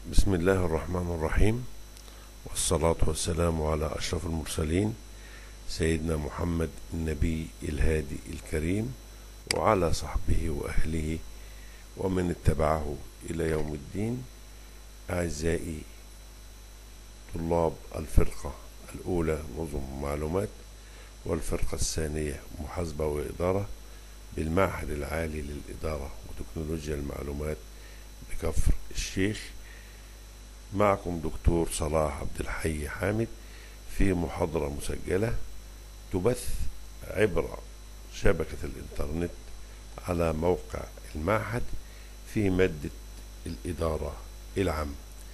بسم الله الرحمن الرحيم، والصلاة والسلام على أشرف المرسلين سيدنا محمد النبي الهادي الكريم، وعلى صحبه وأهله ومن اتبعه إلى يوم الدين. أعزائي طلاب الفرقة الأولى نظم معلومات، والفرقة الثانية محاسبة وإدارة بالمعهد العالي للإدارة وتكنولوجيا المعلومات بكفر الشيخ، معكم دكتور صلاح عبد الحي حامد في محاضرة مسجلة تبث عبر شبكة الإنترنت على موقع المعهد في مادة الإدارة العامة.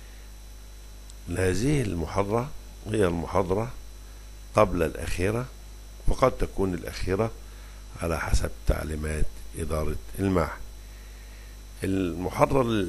هذه المحاضرة هي المحاضرة قبل الأخيرة، وقد تكون الأخيرة على حسب تعليمات إدارة المعهد. المحاضرة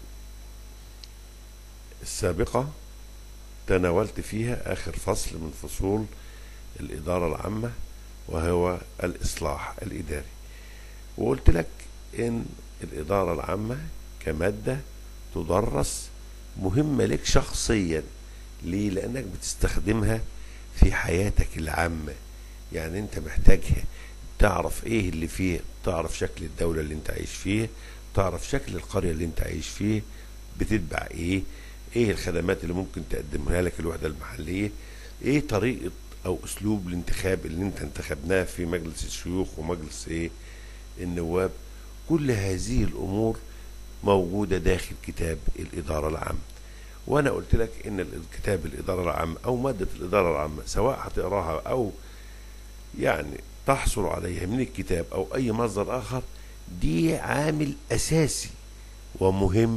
السابقة تناولت فيها آخر فصل من فصول الإدارة العامة، وهو الإصلاح الإداري، وقلت لك إن الإدارة العامة كمادة تدرس مهمة لك شخصيا. ليه؟ لأنك بتستخدمها في حياتك العامة، يعني أنت محتاجها تعرف إيه اللي فيه، تعرف شكل الدولة اللي أنت عايش فيه، تعرف شكل القرية اللي أنت عايش فيه بتتبع ايه الخدمات اللي ممكن تقدمها لك الوحدة المحلية، ايه طريقة او اسلوب الانتخاب اللي انت انتخبناه في مجلس الشيوخ ومجلس النواب. كل هذه الامور موجودة داخل كتاب الادارة العامة، وانا قلت لك ان كتاب الادارة العامة او مادة الادارة العامة سواء هتقراها او يعني تحصل عليها من الكتاب او اي مصدر اخر، دي عامل اساسي ومهم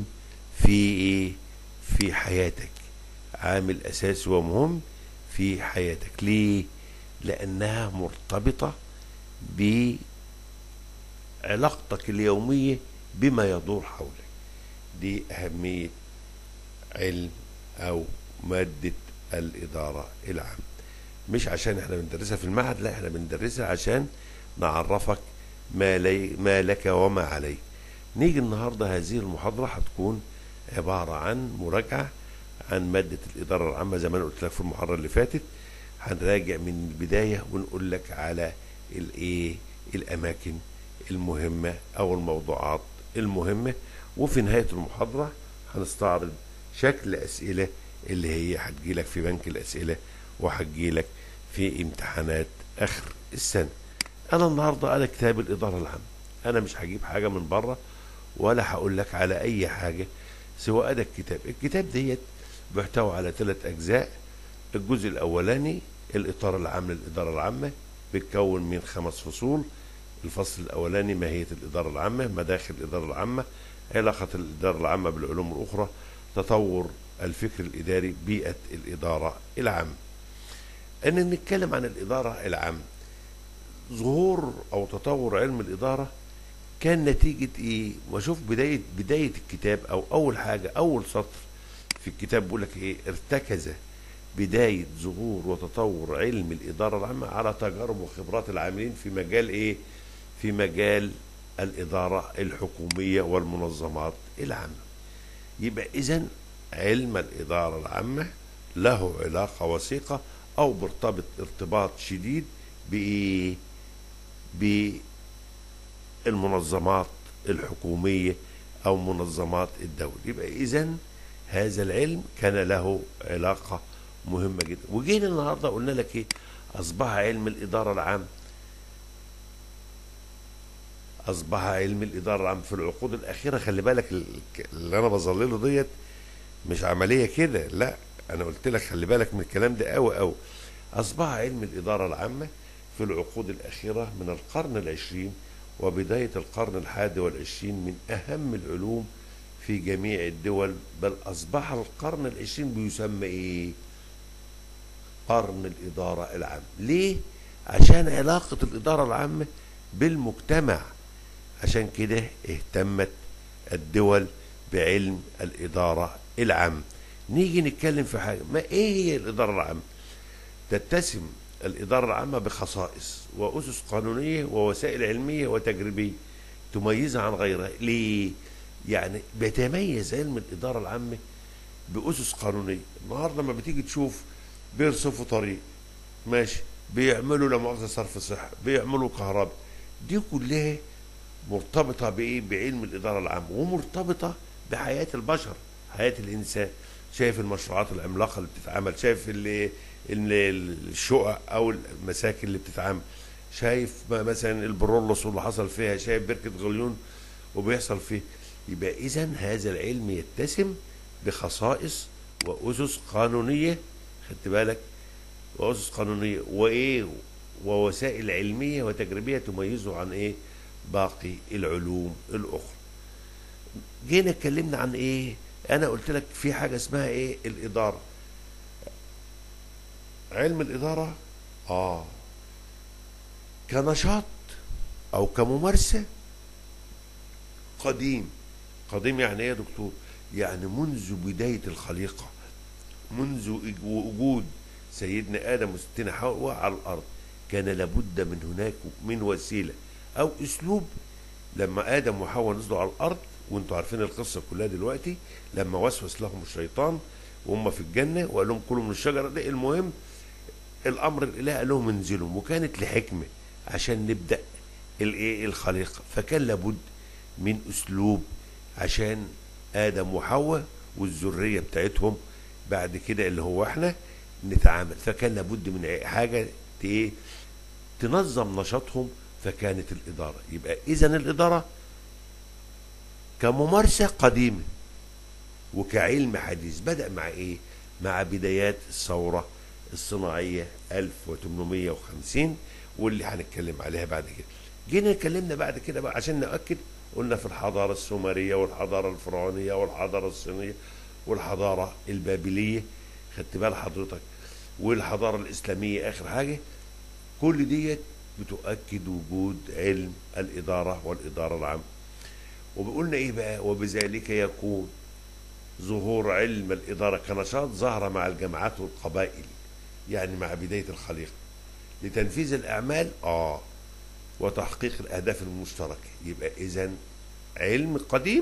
في حياتك، عامل أساسي ومهم في حياتك. ليه؟ لأنها مرتبطة بعلاقتك اليومية بما يدور حولك. دي أهمية علم أو مادة الإدارة العامة، مش عشان احنا بندرسها في المعهد، لا، احنا بندرسها عشان نعرفك ما لك وما عليك. نيجي النهاردة هذه المحاضرة هتكون عبارة عن مراجعة عن مادة الإدارة العامة. زي ما أنا قلت لك في المحاضرة اللي فاتت، هنراجع من البداية ونقول لك على الأماكن المهمة أو الموضوعات المهمة، وفي نهاية المحاضرة هنستعرض شكل أسئلة اللي هي هتجيلك في بنك الأسئلة وهتجيلك في امتحانات آخر السنة. أنا النهاردة على كتاب الإدارة العامة، أنا مش هجيب حاجة من بره ولا هقول لك على أي حاجة سواء ده الكتاب ديت بيحتوي على 3 أجزاء. الجزء الأولاني الإطار العام للإدارة العامة، بيتكون من 5 فصول. الفصل الأولاني ماهية الإدارة العامة، مداخل الإدارة العامة، علاقة الإدارة العامة بالعلوم الأخرى، تطور الفكر الإداري، بيئة الإدارة العامة. أن نتكلم عن الإدارة العامة، ظهور أو تطور علم الإدارة كان نتيجة ايه؟ وشوف بداية الكتاب، او اول حاجة اول سطر في الكتاب بيقول لك ايه؟ ارتكز بداية ظهور وتطور علم الإدارة العامة على تجارب وخبرات العاملين في مجال في مجال الإدارة الحكومية والمنظمات العامة. يبقى إذن علم الإدارة العامة له علاقة وثيقة او مرتبط ارتباط شديد بالمنظمات الحكومية او منظمات الدولة. يبقى اذن هذا العلم كان له علاقة مهمة جدا. وجينا النهاردة قلنا لك ايه؟ اصبح علم الادارة العام، اصبح علم الادارة العام في العقود الاخيرة. خلي بالك اللي انا بظلله ديت مش عملية كده، لا، انا قلت لك خلي بالك من الكلام ده قوي. اصبح علم الادارة العامة في العقود الاخيرة من القرن العشرين وبداية القرن ال21 من أهم العلوم في جميع الدول، بل أصبح القرن العشرين بيسمى إيه؟ قرن الإدارة العامة. ليه؟ عشان علاقة الإدارة العامة بالمجتمع، عشان كده اهتمت الدول بعلم الإدارة العامة. نيجي نتكلم في حاجة، ما إيه هي الإدارة العامة؟ تتسم الإدارة العامة بخصائص وأسس قانونية ووسائل علمية وتجريبية تميزها عن غيرها. ليه؟ يعني بيتميز علم الإدارة العامة بأسس قانونية. النهارده لما بتيجي تشوف بيرصفوا طريق، ماشي، بيعملوا لا مؤاخذة صرف صحي، بيعملوا كهرباء، دي كلها مرتبطة بإيه؟ بعلم الإدارة العامة، ومرتبطة بحياة البشر، حياة الإنسان. شايف المشروعات العملاقة اللي بتتعمل، شايف الشقق أو المساكن اللي بتتعمل، شايف مثلا البرولوس واللي حصل فيها، شايف بركة غليون وبيحصل فيه. يبقى إذا هذا العلم يتسم بخصائص وأسس قانونية، خدت بالك، وأسس قانونية وإيه، ووسائل علمية وتجريبية تميزه عن إيه؟ باقي العلوم الأخرى. جينا اتكلمنا عن إيه؟ أنا قلت لك في حاجة اسمها إيه؟ الإدارة. علم الإدارة كنشاط أو كممارسة قديم. قديم يعني إيه يا دكتور؟ يعني منذ بداية الخليقة، منذ وجود سيدنا آدم وستنا حواء على الأرض، كان لابد من هناك من وسيلة أو أسلوب. لما آدم وحواء نزلوا على الأرض، وانتوا عارفين القصة كلها دلوقتي، لما وسوس لهم الشيطان وهم في الجنة وقال لهم كلوا من الشجرة دي، المهم الأمر الإله قال لهم انزلوا، وكانت لحكمة عشان نبدأ الإيه؟ الخليقة. فكان لابد من أسلوب عشان آدم وحواء والذرية بتاعتهم بعد كده اللي هو احنا نتعامل. فكان لابد من حاجة ايه؟ تنظم نشاطهم، فكانت الإدارة. يبقى إذن الإدارة كممارسة قديمة وكعلم حديث بدأ مع إيه؟ مع بدايات الثورة الصناعية 1850، واللي هنتكلم عليها بعد كده. جينا اتكلمنا بعد كده بقى عشان نأكد، قلنا في الحضارة السومرية والحضارة الفرعونية والحضارة الصينية والحضارة البابلية، خدت بال حضرتك، والحضارة الإسلامية آخر حاجة. كل ديت بتؤكد وجود علم الإدارة والإدارة العامة. وبقولنا إيه بقى؟ وبذلك يكون ظهور علم الإدارة كنشاط ظهر مع الجماعات والقبائل، يعني مع بداية الخليقة، لتنفيذ الأعمال وتحقيق الأهداف المشتركة. يبقى إذن علم قديم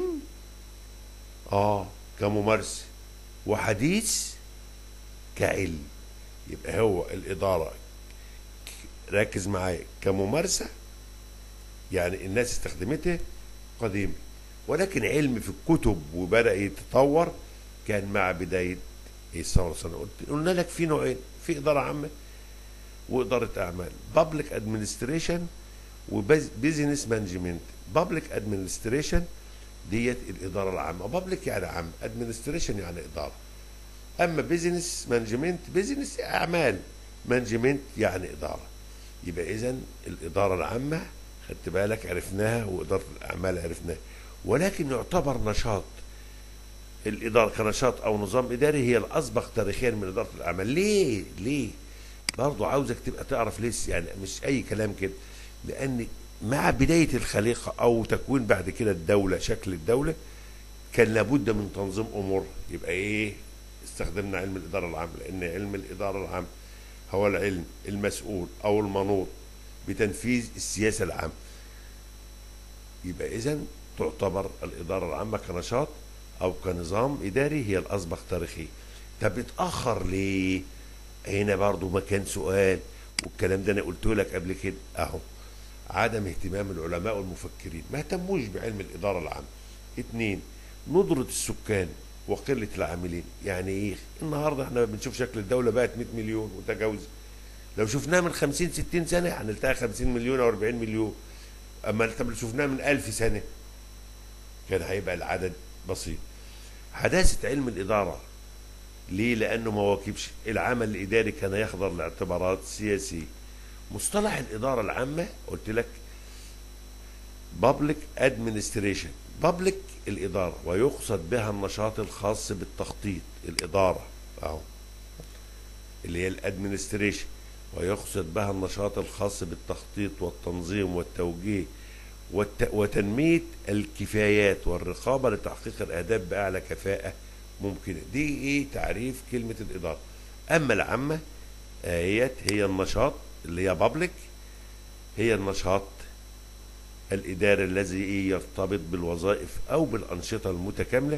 كممارسة، وحديث كعلم. يبقى هو الإدارة، ركز معايا، كممارسة يعني الناس استخدمتها قديم، ولكن علم في الكتب وبدأ يتطور كان مع بداية الثورة الصناعية. قلنا لك في نوعين، في إدارة عامة وإدارة أعمال، بابليك ادمنستريشن وبيزنس مانجمنت. بابليك ادمنستريشن ديت الإدارة العامة، بابليك يعني عام، ادمنستريشن يعني إدارة. أما بيزنس مانجمنت، بيزنس أعمال، مانجمنت يعني إدارة. يبقى إذن الإدارة العامة خدت بالك عرفناها، وإدارة الأعمال عرفناها، ولكن يعتبر نشاط الإدارة كنشاط أو نظام إداري هي الأسبق تاريخيا من إدارة الأعمال. ليه؟ برضو عاوزك تبقى تعرف ليه، يعني مش أي كلام كده. لأن مع بداية الخليقة أو تكوين بعد كده الدولة، شكل الدولة، كان لابد من تنظيم أمور. يبقى إيه؟ استخدمنا علم الإدارة العامة، لأن علم الإدارة العامة هو العلم المسؤول أو المنوط بتنفيذ السياسة العامة. يبقى إذن تعتبر الإدارة العامة كنشاط أو كنظام إداري هي الأسبق تاريخيا. طب اتأخر ليه؟ هنا برضو مكان سؤال، والكلام ده أنا قلته لك قبل كده أهو. عدم اهتمام العلماء والمفكرين، ما اهتموش بعلم الإدارة العامة. 2، ندرة السكان وقلة العاملين. يعني ايه؟ النهارده احنا بنشوف شكل الدولة بقت 100 مليون وتجاوز. لو شفناها من 50 60 سنة هنلتقي 50 مليون أو 40 مليون. أما لو شفناها من 1000 سنة كان هيبقى العدد بسيط. حداثة علم الإدارة ليه؟ لأنه ما واكبش العمل الإداري، كان يخضع لاعتبارات سياسية. مصطلح الإدارة العامة قلت لك بابليك ادمنستريشن، بابليك الإدارة، ويقصد بها النشاط الخاص بالتخطيط. الإدارة أهو اللي هي الادمنستريشن، ويقصد بها النشاط الخاص بالتخطيط والتنظيم والتوجيه وتنمية الكفايات والرقابة لتحقيق الأهداف بأعلى كفاءة ممكنة. دي إيه تعريف كلمة الإدارة. أما العامة هي النشاط اللي هي بابليك، هي النشاط الإداري الذي يرتبط بالوظائف أو بالأنشطة المتكاملة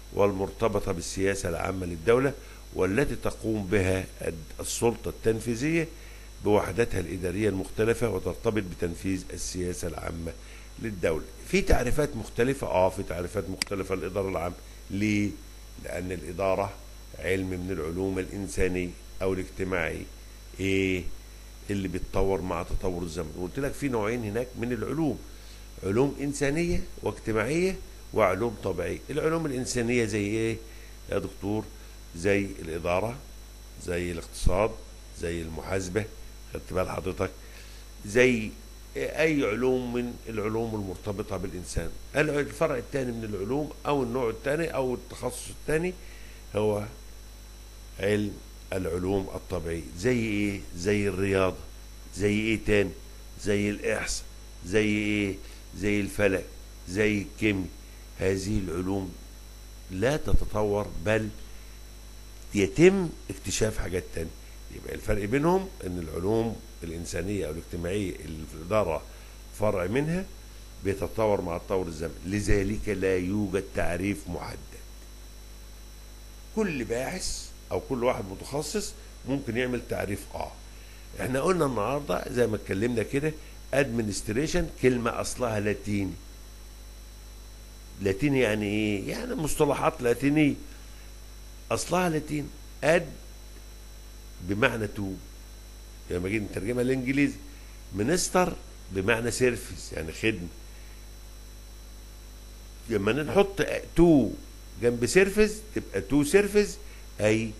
والمرتبطة بالسياسة العامة للدولة، والتي تقوم بها السلطة التنفيذية بوحداتها الإدارية المختلفة، وترتبط بتنفيذ السياسة العامة للدولة. في تعريفات مختلفة، في تعريفات مختلفة للإدارة العامة. ليه؟ لأن الإدارة علم من العلوم الإنسانية أو الاجتماعية، اللي بيتطور مع تطور الزمن. قلت لك في نوعين هناك من العلوم: علوم إنسانية واجتماعية، وعلوم طبيعية. العلوم الإنسانية زي إيه يا دكتور؟ زي الإدارة، زي الاقتصاد، زي المحاسبة، خدت بال حضرتك، زي أي علوم من العلوم المرتبطة بالإنسان. الفرع الثاني من العلوم أو النوع الثاني أو التخصص الثاني هو علم العلوم الطبيعية. زي إيه؟ زي الرياضة. زي إيه تاني؟ زي الإحصاء. زي إيه؟ زي الفلك، زي الكيمياء. هذه العلوم لا تتطور، بل يتم اكتشاف حاجات تانية. يبقى الفرق بينهم ان العلوم الانسانيه او الاجتماعيه اللي في الاداره فرع منها بيتطور مع تطور الزمن، لذلك لا يوجد تعريف محدد. كل باحث او كل واحد متخصص ممكن يعمل تعريف. احنا قلنا النهارده زي ما اتكلمنا كده، ادمنستريشن كلمه اصلها لاتيني. لاتيني يعني ايه؟ يعني مصطلحات لاتينيه اصلها لاتيني. اد بمعنى تو، لما جينا نترجمها للانجليزي. منستر بمعنى سيرفيس، يعني خدمه. لما نحط تو جنب سيرفيس تبقى تو سيرفيس، اي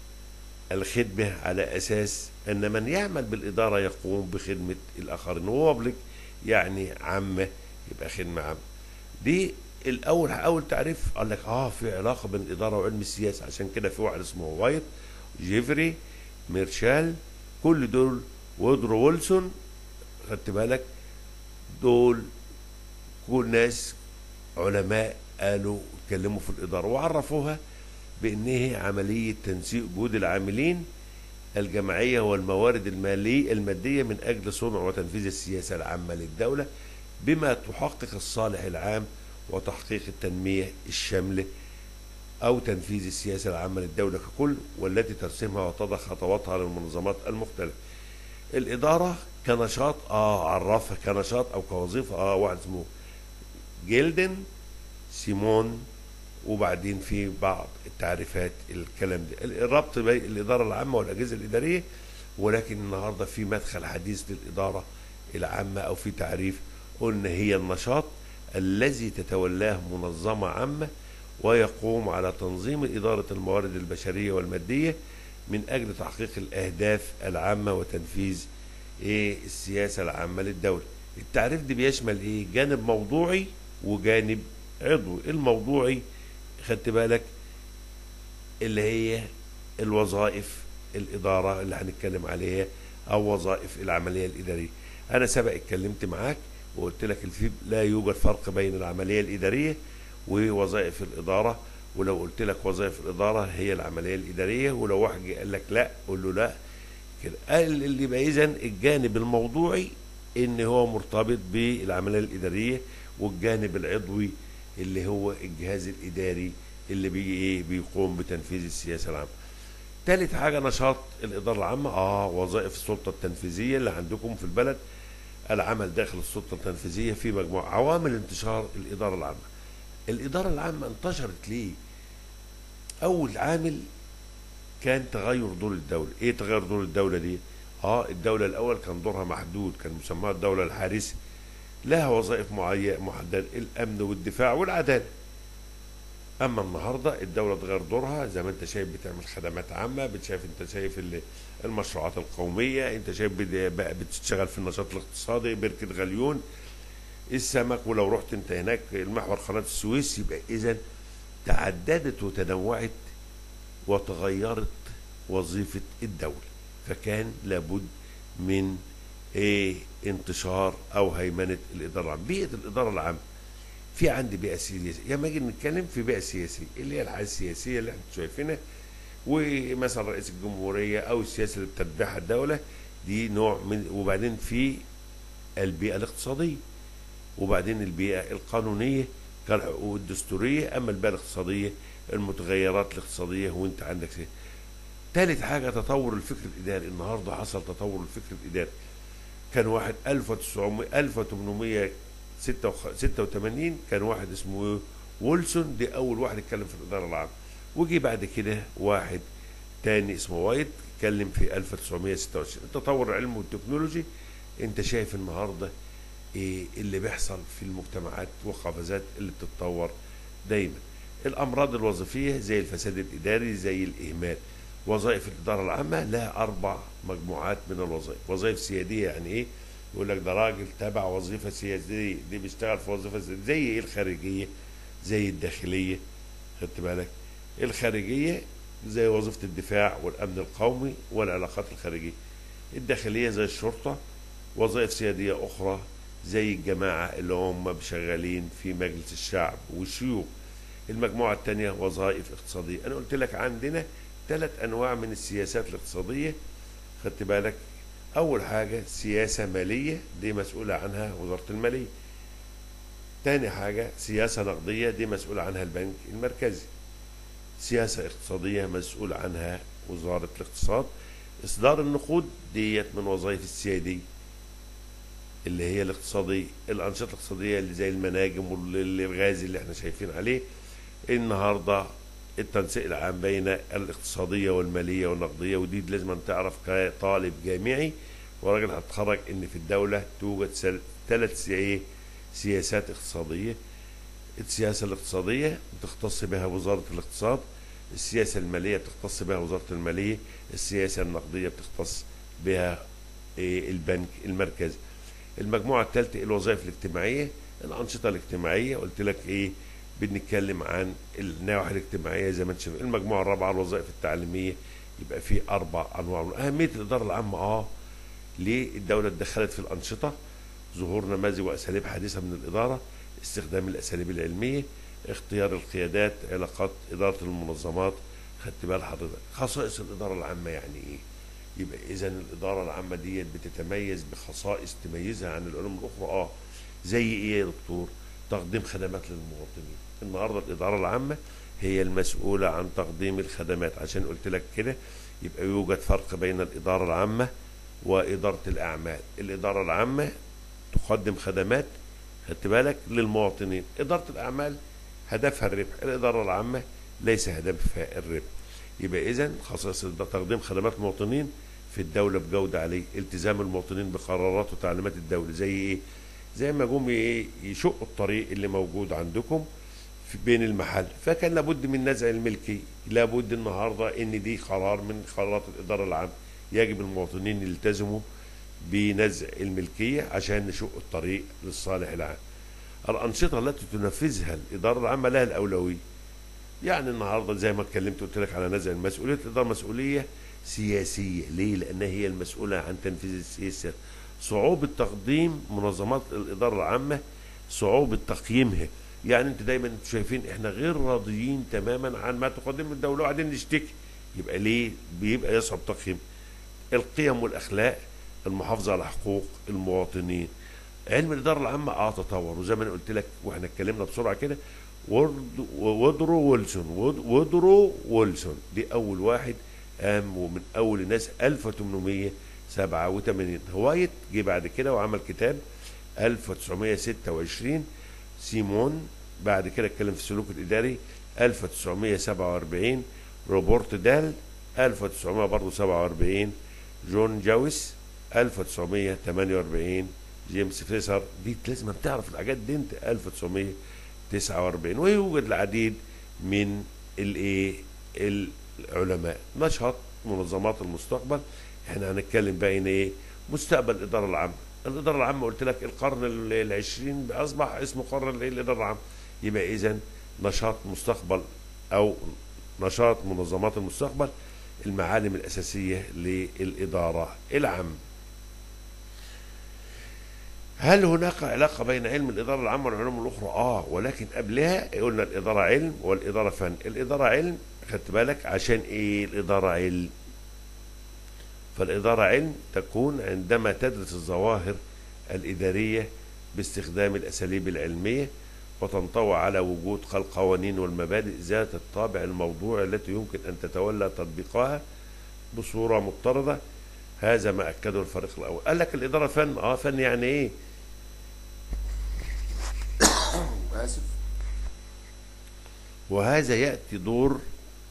الخدمه على اساس ان من يعمل بالاداره يقوم بخدمه الاخرين. وبابليك يعني عامه، يبقى خدمه عامه. دي اول تعريف. قال لك في علاقه بين الاداره وعلم السياسه، عشان كده في واحد اسمه وايت، جيفري، ميرشال، كل دول، وودرو ويلسون، خدت بالك، دول كل ناس علماء قالوا اتكلموا في الاداره وعرفوها بان هي عمليه تنسيق جهود العاملين الجماعيه والموارد الماديه من اجل صنع وتنفيذ السياسه العامه للدوله، بما تحقق الصالح العام وتحقيق التنميه الشامله، أو تنفيذ السياسة العامة للدولة ككل، والتي ترسمها وتضع خطواتها للمنظمات المختلفة. الإدارة كنشاط عرفها كنشاط أو كوظيفة. واحد اسمه جيلدن سيمون، وبعدين في بعض التعريفات الكلام ده، الربط بين الإدارة العامة والأجهزة الإدارية. ولكن النهاردة في مدخل حديث للإدارة العامة، أو في تعريف قلنا هي النشاط الذي تتولاه منظمة عامة ويقوم على تنظيم إدارة الموارد البشرية والمادية من أجل تحقيق الأهداف العامة وتنفيذ السياسة العامة للدولة. التعريف ده بيشمل جانب موضوعي وجانب عضوي. الموضوعي خدت بالك اللي هي الوظائف الإدارة اللي هنتكلم عليها، أو وظائف العملية الإدارية. أنا سبق اتكلمت معاك وقلت لك لا يوجد فرق بين العملية الإدارية ووظائف الإدارة. ولو قلت لك وظائف الإدارة هي العملية الإدارية، ولو واحد قال لك لا قول له لا كده. قال اللي يبقى إذا الجانب الموضوعي إن هو مرتبط بالعملية الإدارية، والجانب العضوي اللي هو الجهاز الإداري اللي بيقوم بتنفيذ السياسة العامة. ثالث حاجة نشاط الإدارة العامة، وظائف السلطة التنفيذية اللي عندكم في البلد. العمل داخل السلطة التنفيذية في مجموعة عوامل انتشار الإدارة العامة. الإدارة العامة انتشرت ليه؟ أول عامل كان تغير دور الدولة. إيه تغير دور الدولة دي؟ الدولة الأول كان دورها محدود، كان مسماها الدولة الحارسة، لها وظائف محددة: الأمن والدفاع والعدالة. أما النهاردة الدولة تغير دورها، زي ما أنت شايف بتعمل خدمات عامة، أنت شايف المشروعات القومية، أنت شايف بتشتغل في النشاط الاقتصادي، بركة غليون، السمك، ولو رحت انت هناك المحور قناة السويس. يبقى اذا تعددت وتنوعت وتغيرت وظيفة الدولة، فكان لابد من انتشار او هيمنة الإدارة العامة. بيئة الإدارة العامة، في عندي بيئة سياسية. لما نيجي نتكلم في بيئة سياسية اللي هي الحياة السياسية اللي احنا شايفينها، ومثلا رئيس الجمهورية او السياسة اللي بتتبعها الدولة، دي نوع من. وبعدين في البيئة الاقتصادية، وبعدين البيئة القانونية كالحقوق الدستورية. أما البيئة الاقتصادية المتغيرات الاقتصادية وانت عندك تالت حاجة تطور الفكر الإداري. النهاردة حصل تطور الفكر الإداري. كان واحد 1886 كان واحد اسمه ويلسون، دي أول واحد اتكلم في الإدارة العامة. وجي بعد كده واحد تاني اسمه وايت اتكلم في 1926. التطور العلمي والتكنولوجي، انت شايف النهارده ايه اللي بيحصل في المجتمعات والقفزات اللي بتتطور دايما. الامراض الوظيفيه زي الفساد الاداري، زي الاهمال. وظائف الاداره العامه لها 4 مجموعات من الوظائف. وظائف سياديه يعني ايه؟ يقول لك ده راجل تبع وظيفه سياديه، دي بيشتغل في وظيفه سيادية. زي ايه؟ الخارجيه، زي الداخليه. خدت بالك؟ الخارجيه زي وظيفه الدفاع والامن القومي والعلاقات الخارجيه. الداخليه زي الشرطه. وظائف سياديه اخرى زي الجماعه اللي هم شغالين في مجلس الشعب والشيوخ. المجموعه الثانيه وظائف اقتصاديه. انا قلت لك عندنا 3 انواع من السياسات الاقتصاديه. خدت بالك؟ اول حاجه سياسه ماليه، دي مسؤوله عنها وزاره الماليه. تاني حاجه سياسه نقديه، دي مسؤول عنها البنك المركزي. سياسه اقتصاديه مسؤول عنها وزاره الاقتصاد. اصدار النقود ديت من وظائف السياديه اللي هي الاقتصاديه. الانشطه الاقتصاديه اللي زي المناجم والغاز اللي احنا شايفين عليه النهارده. التنسيق العام بين الاقتصاديه والماليه والنقديه، ودي لازم تعرف كطالب جامعي وراجل هتخرج ان في الدوله توجد 3 سياسات اقتصاديه. السياسه الاقتصاديه بتختص بها وزاره الاقتصاد. السياسه الماليه بتختص بها وزاره الماليه. السياسه النقديه بتختص بها البنك المركزي. المجموعه الثالثه الوظائف الاجتماعيه. الانشطه الاجتماعيه قلت لك ايه؟ بنتكلم عن النواحي الاجتماعيه زي ما انت شايف. المجموعه الرابعه الوظائف التعليميه. يبقى في 4 انواع. اهميه الاداره العامه ليه الدوله اتدخلت في الانشطه؟ ظهور نماذج واساليب حديثه من الاداره، استخدام الاساليب العلميه، اختيار القيادات، علاقات اداره المنظمات. خدت بال حضرتك؟ خصائص الاداره العامه يعني ايه؟ يبقى اذا الاداره العامه ديت بتتميز بخصائص تميزها عن العلوم الاخرى. زي ايه يا دكتور؟ تقديم خدمات للمواطنين. النهارده الاداره العامه هي المسؤوله عن تقديم الخدمات. عشان قلت لك كده يبقى يوجد فرق بين الاداره العامه واداره الاعمال. الاداره العامه تقدم خدمات، خدت بالك، للمواطنين. اداره الاعمال هدفها الربح. الاداره العامه ليس هدفها الربح. يبقى اذا خصائص تقديم خدمات المواطنين في الدوله بجوده عاليه. التزام المواطنين بقرارات وتعليمات الدوله. زي ايه؟ زي ما جم يشقوا الطريق اللي موجود عندكم في بين المحل، فكان لابد من نزع الملكي. لابد النهارده ان دي قرار من قرارات الاداره العامه. يجب المواطنين يلتزموا بنزع الملكيه عشان نشق الطريق للصالح العام. الانشطه التي تنفذها الاداره العامه لها الاولويه. يعني النهارده زي ما اتكلمت قلت لك على نزع المسؤوليه. الاداره مسؤوليه سياسيه. ليه؟ لانها هي المسؤوله عن تنفيذ السياسه. صعوبه تقديم منظمات الاداره العامه، صعوبه تقييمها. يعني انت دايما شايفين احنا غير راضيين تماما عن ما تقدمه الدوله وبعدين نشتكي. يبقى ليه بيبقى يصعب تقييم؟ القيم والاخلاق، المحافظه على حقوق المواطنين. علم الاداره العامه تطور. وزي ما انا قلت لك واحنا اتكلمنا بسرعه كده، وودرو ويلسون دي اول واحد قام، ومن اول الناس 1887. هوايت جه بعد كده وعمل كتاب 1926. سيمون بعد كده اتكلم في السلوك الاداري 1947. روبرت دال 1947. جون جاويس 1948. جيمس فيسر. دي لازم تعرف الحاجات دي انت 1949. ويوجد العديد من العلماء. نشاط منظمات المستقبل. احنا هنتكلم بقى ان ايه؟ مستقبل الاداره العامه. الاداره العامه قلت لك القرن العشرين اصبح اسمه قرن الاداره العامه. يبقى اذا نشاط مستقبل او نشاط منظمات المستقبل المعالم الاساسيه للاداره العامه. هل هناك علاقة بين علم الإدارة العامة والعلوم الأخرى؟ ولكن قبلها قلنا الإدارة علم والإدارة فن. الإدارة علم، خدت بالك عشان إيه الإدارة علم؟ فالإدارة علم تكون عندما تدرس الظواهر الإدارية باستخدام الأساليب العلمية وتنطوي على وجود القوانين والمبادئ ذات الطابع الموضوعي التي يمكن أن تتولى تطبيقها بصورة مضطردة. هذا ما أكده الفريق الأول. قال لك الإدارة فن. فن يعني إيه؟ آسف. وهذا يأتي دور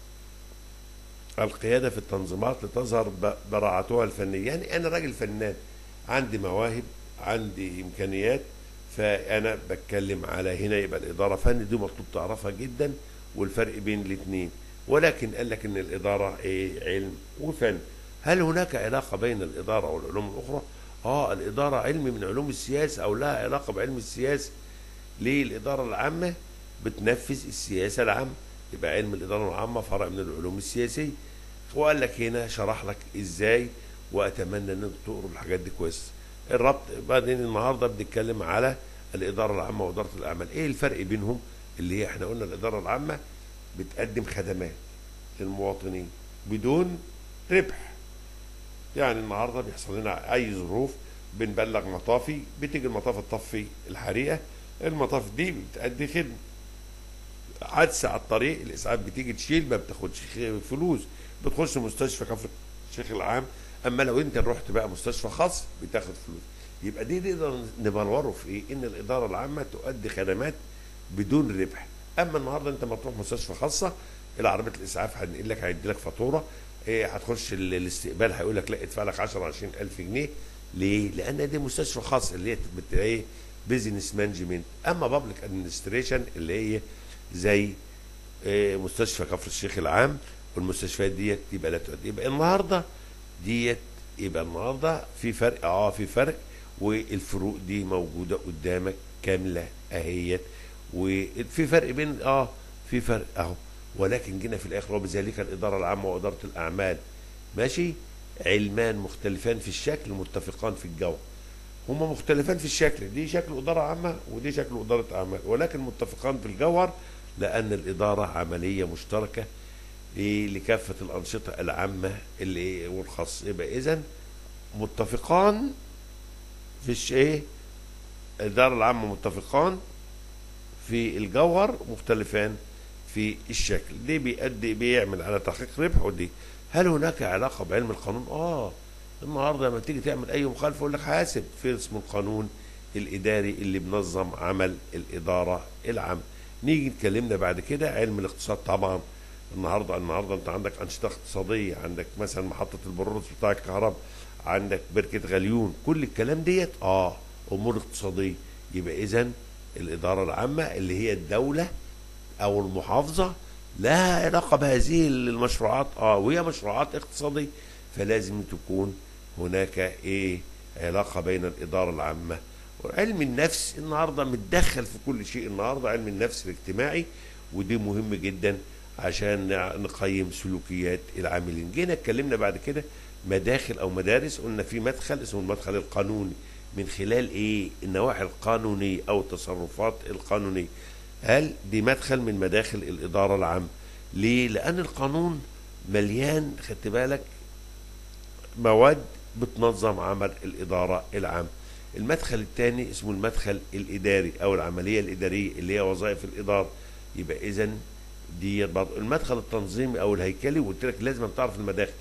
القيادة في التنظيمات لتظهر براعتها الفنية. يعني أنا راجل فنان، عندي مواهب، عندي إمكانيات، فأنا بتكلم على هنا يبقى الإدارة فن. دي مطلوب تعرفها جدا، والفرق بين الاثنين. ولكن قال لك إن الإدارة إيه؟ علم وفن. هل هناك علاقة بين الإدارة والعلوم الأخرى؟ الإدارة علم من علوم السياسة أو لها علاقة بعلم السياسة. ليه؟ الإدارة العامة بتنفذ السياسة العامة، يبقى علم الإدارة العامة فرع من العلوم السياسية. وقال لك هنا شرح لك إزاي، وأتمنى إن انتوا تقروا الحاجات دي كويس. الربط بعدين النهارده بنتكلم على الإدارة العامة وإدارة الأعمال. إيه الفرق بينهم؟ اللي هي إحنا قلنا الإدارة العامة بتقدم خدمات للمواطنين بدون ربح. يعني النهارده بيحصل لنا أي ظروف، بنبلغ مطافي، بتيجي المطافي تطفي الحريقة، المطاف دي بتأدي خدمة. حادثة على الطريق، الإسعاف بتيجي تشيل، ما بتاخدش فلوس، بتخش مستشفى كفر الشيخ العام. أما لو أنت رحت بقى مستشفى خاص بتاخد فلوس. يبقى دي نقدر نبلوره في إيه؟ إن الإدارة العامة تؤدي خدمات بدون ربح. أما النهارده أنت ما تروح مستشفى خاصة، العربية الإسعاف هتنقل لك، هيدي لك فاتورة، هتخش الاستقبال هيقول لك لا ادفع لك 10 20 ألف جنيه. ليه؟ لأن دي مستشفى خاص اللي هي بيزنس مانجمنت. أما بابليك ادمنستريشن اللي هي زي مستشفى كفر الشيخ العام والمستشفيات ديت، يبقى لا تؤدي. يبقى النهارده ديت، يبقى النهارده في فرق. في فرق، والفروق دي موجوده قدامك كامله اهيت. وفي فرق بين في فرق اهو. ولكن جينا في الاخر وبذلك الاداره العامه واداره الاعمال ماشي، علمان مختلفان في الشكل متفقان في الجوهر. هما مختلفان في الشكل، دي شكل اداره عامه ودي شكل اداره اعمال، ولكن متفقان في الجوهر، لان الاداره عمليه مشتركه لكافه الانشطه العامه اللي والخاصه. يبقى اذا متفقان في الشيء، الاداره العامه متفقان في الجوهر، مختلفان في الشكل. دي بيعمل على تحقيق ربح. ودي هل هناك علاقه بعلم القانون؟ النهارده لما تيجي تعمل اي مخالفه يقول لك حاسب في اسمه القانون الاداري اللي بنظم عمل الاداره العامه. نيجي اتكلمنا بعد كده علم الاقتصاد. طبعا النهارده انت عندك انشطه اقتصاديه، عندك مثلا محطه البرودس بتاع الكهرباء، عندك بركه غليون، كل الكلام ديت امور اقتصاديه. يبقى اذا الاداره العامه اللي هي الدوله او المحافظه لها علاقه بهذه المشروعات وهي مشروعات اقتصاديه. فلازم تكون هناك علاقه بين الاداره العامه. وعلم النفس النهارده متدخل في كل شيء. النهارده علم النفس الاجتماعي، ودي مهم جدا عشان نقيم سلوكيات العاملين. جينا اتكلمنا بعد كده مداخل او مدارس. قلنا في مدخل اسمه المدخل القانوني، من خلال النواحي القانونيه او التصرفات القانونيه. هل دي مدخل من مداخل الاداره العامه؟ ليه؟ لان القانون مليان، خدت بالك، مواد بتنظم عمل الاداره العامه. المدخل الثاني اسمه المدخل الاداري او العمليه الاداريه اللي هي وظائف الاداره. يبقى اذا دي برضه المدخل التنظيمي او الهيكلي. وقلت لك لازم تعرف المداخل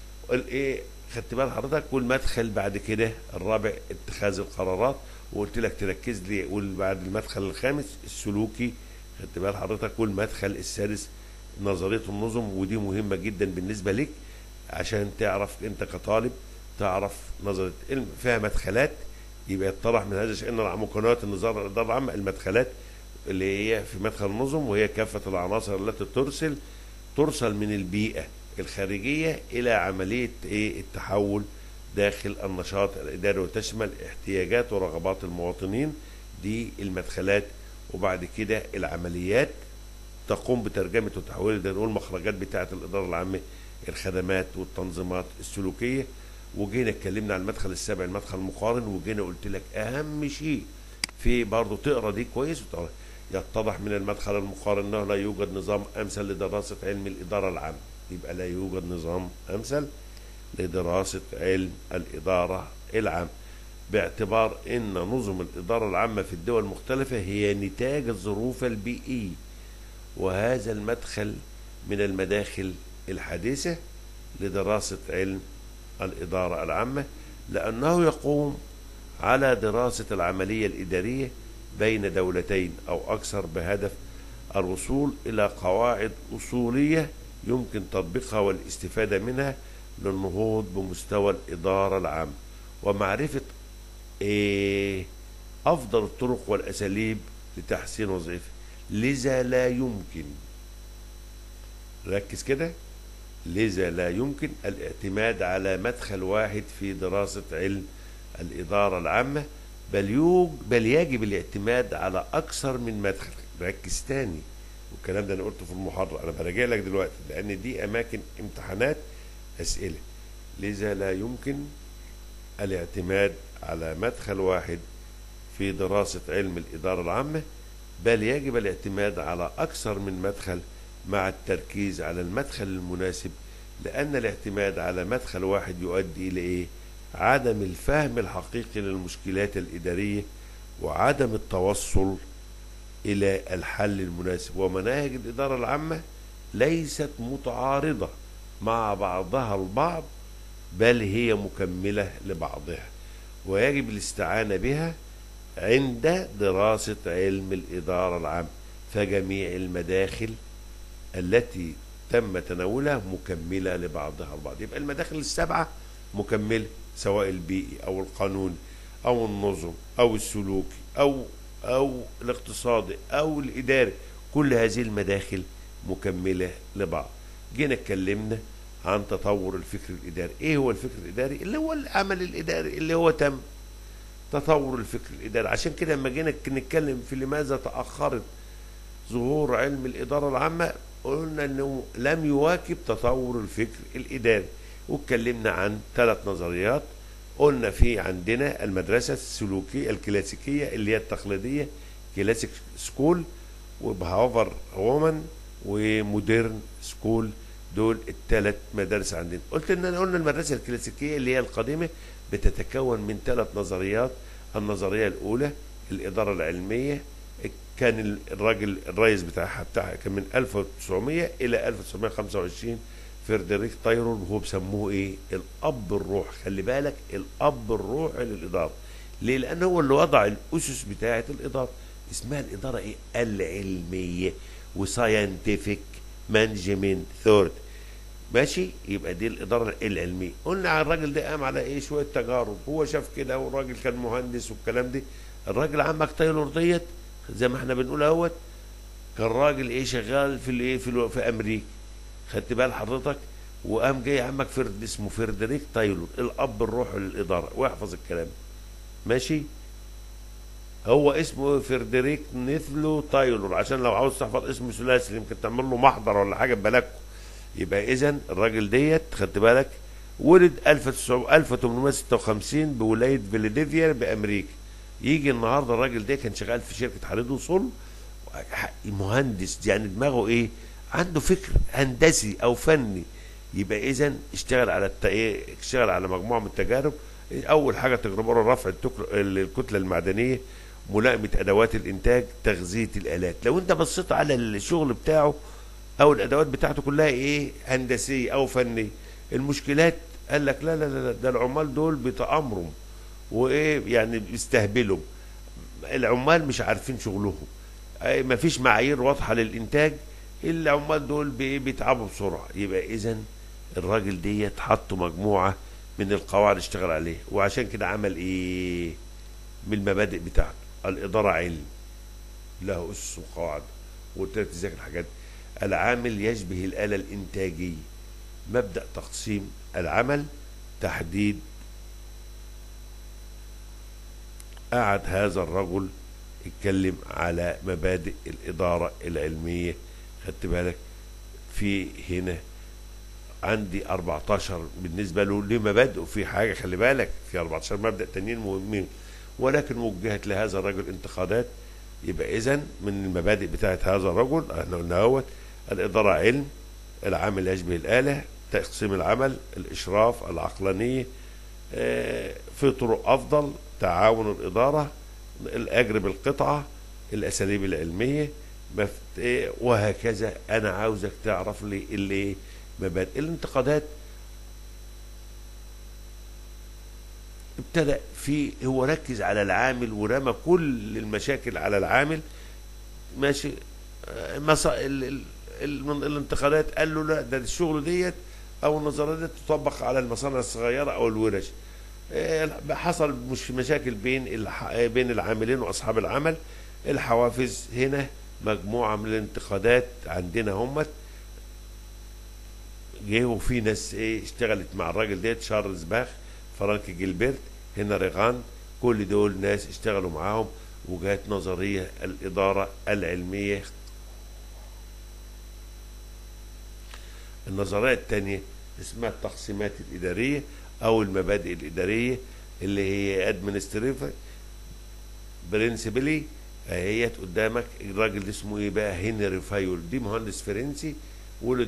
خدت بال حضرتك. والمدخل بعد كده الرابع اتخاذ القرارات، وقلت لك تركز لي. وبعد المدخل الخامس السلوكي، خدت بال حضرتك. والمدخل السادس نظريه النظم، ودي مهمه جدا بالنسبه لك عشان تعرف انت كطالب تعرف نظريه فيها مدخلات. يبقى يتضح من هذا الشيء ان مكونات النظام الاداره العامه المدخلات اللي هي في مدخل النظم، وهي كافه العناصر التي ترسل من البيئه الخارجيه الى عمليه التحول داخل النشاط الاداري، وتشمل احتياجات ورغبات المواطنين. دي المدخلات. وبعد كده العمليات تقوم بترجمه وتحويل المخرجات بتاعه الاداره العامه، الخدمات والتنظيمات السلوكيه. وجينا اتكلمنا عن المدخل السابع المدخل المقارن. وجينا قلت لك اهم شيء في برضه تقرا دي كويس وتقرا. يتضح من المدخل المقارن انه لا يوجد نظام امثل لدراسه علم الاداره العامه. يبقى لا يوجد نظام امثل لدراسه علم الاداره العامه. باعتبار ان نظم الإدارة العامة في الدول المختلفة هي نتاج الظروف البيئية، وهذا المدخل من المداخل الحديثة لدراسة علم الإدارة العامة، لأنه يقوم على دراسة العملية الإدارية بين دولتين أو أكثر بهدف الوصول إلى قواعد أصولية يمكن تطبيقها والاستفادة منها للنهوض بمستوى الإدارة العامة، ومعرفة أفضل الطرق والأساليب لتحسين وظيفة. لذا لا يمكن، ركز كده، لذا لا يمكن الاعتماد على مدخل واحد في دراسة علم الإدارة العامة، بل يجب الاعتماد على أكثر من مدخل. ركز تاني، والكلام ده أنا قلته في المحاضرة، أنا براجع لك دلوقتي لأن دي أماكن امتحانات أسئلة. لذا لا يمكن الاعتماد على مدخل واحد في دراسة علم الإدارة العامة، بل يجب الاعتماد على أكثر من مدخل مع التركيز على المدخل المناسب، لأن الاعتماد على مدخل واحد يؤدي إلى إيه؟ عدم الفهم الحقيقي للمشكلات الإدارية وعدم التوصل إلى الحل المناسب. ومناهج الإدارة العامة ليست متعارضة مع بعضها البعض، بل هي مكملة لبعضها، ويجب الاستعانة بها عند دراسة علم الإدارة العامة. فجميع المداخل التي تم تناولها مكملة لبعضها البعض. يبقى المداخل السبعة مكملة، سواء البيئي أو القانوني أو النظم أو السلوكي أو الاقتصادي أو الإداري، كل هذه المداخل مكملة لبعض. جينا اتكلمنا عن تطور الفكر الإداري. إيه هو الفكر الإداري؟ اللي هو العمل الإداري اللي هو تم تطور الفكر الإداري. عشان كده لما جينا نتكلم في لماذا تأخرت ظهور علم الإدارة العامة، قلنا أنه لم يواكب تطور الفكر الإداري، واتكلمنا عن 3 نظريات. قلنا في عندنا المدرسة السلوكية الكلاسيكية اللي هي التقليدية، كلاسيك سكول، وبهافر وومن، ومودرن سكول. دول ال3 مدارس عندنا. قلنا المدرسة الكلاسيكية اللي هي القديمة بتتكون من 3 نظريات. النظرية الأولى الإدارة العلمية، كان الرئيس بتاعها كان من 1900 إلى 1925 فريدريك تايلور، وهو بسموه ايه؟ الاب الروح. خلي بالك، الاب الروحي للاداره. ليه؟ لان هو اللي وضع الاسس بتاعه الاداره. اسمها الاداره ايه؟ العلميه، وساينتفك مانجمنت ثورد. ماشي؟ يبقى دي الاداره العلميه. قلنا على الراجل ده قام على ايه؟ شويه تجارب، هو شاف كده، والراجل كان مهندس والكلام ده. الراجل عمك تايلور ديت زي ما احنا بنقول اهوت، كان راجل ايه؟ شغال في الايه؟ في امريكا. خدت بال حضرتك؟ وقام جاي عمك اسمه فريدريك تايلور، الاب الروحي للاداره. واحفظ الكلام، ماشي؟ هو اسمه فريدريك نيثلو تايلور، عشان لو عاوز تحفظ اسمه ثلاثي يمكن تعمل له محضر ولا حاجه ببلاكه. يبقى اذا الراجل ديت خدت بالك ولد 1856 بولايه فيلادلفيا بامريكا. يجي النهارده الراجل ده كان شغال في شركه حديد وصلب، مهندس، يعني دماغه ايه؟ عنده فكر هندسي او فني. يبقى اذا اشتغل على مجموعه من التجارب. اول حاجه تجربه له رفع الكتله المعدنيه، ملائمه ادوات الانتاج، تغذيه الالات. لو انت بصيت على الشغل بتاعه او الادوات بتاعته كلها ايه؟ هندسيه او فنيه. المشكلات قال لك لا لا لا، ده العمال دول بتامرهم وايه؟ يعني بيستهبلوا. العمال مش عارفين شغلهم، مفيش معايير واضحه للانتاج، العمال دول بيتعبوا بسرعه. يبقى اذا الراجل ديت حطوا مجموعه من القواعد اشتغل عليها. وعشان كده عمل ايه؟ من المبادئ بتاعته الاداره علم له اسس وقواعد. وقلت لك تذاكر الحاجات. العامل يشبه الاله الانتاجيه، مبدا تقسيم العمل، تحديد. قعد هذا الرجل اتكلم على مبادئ الاداره العلميه. خدت بالك؟ في هنا عندي 14 بالنسبه له مبادئ. في حاجه خلي بالك، في 14 مبدا تانيين مهمين، ولكن وجهت لهذا الرجل انتقادات. يبقى اذا من المبادئ بتاعت هذا الرجل احنا قلنا اهوت: الاداره علم، العامل يشبه الاله، تقسيم العمل، الاشراف، العقلانيه، في طرق افضل، تعاون الإدارة، الأجر بالقطعة، الأساليب العلمية، وهكذا. أنا عاوزك تعرف لي اللي مبادئ الانتقادات. ابتدأ هو ركز على العامل ورمى كل المشاكل على العامل، ماشي. الانتقادات قال له لا، ده الشغل ديت او النظريه دي تطبق على المصانع الصغيره او الورش. حصل مش مشاكل بين العاملين واصحاب العمل. الحوافز هنا مجموعه من الانتقادات عندنا هم جه، وفي ناس اشتغلت مع الراجل ده، تشارلز باخ، فرانك جيلبرت، هنا ريغان، كل دول ناس اشتغلوا معاهم، وجات نظريه الاداره العلميه. النظريه الثانيه اسمها التقسيمات الاداريه او المبادئ الاداريه، اللي هي ادمنستريف برنسبلي. اهيت قدامك. الراجل ده اسمه ايه بقى؟ هنري فايول. دي مهندس فرنسي، ولد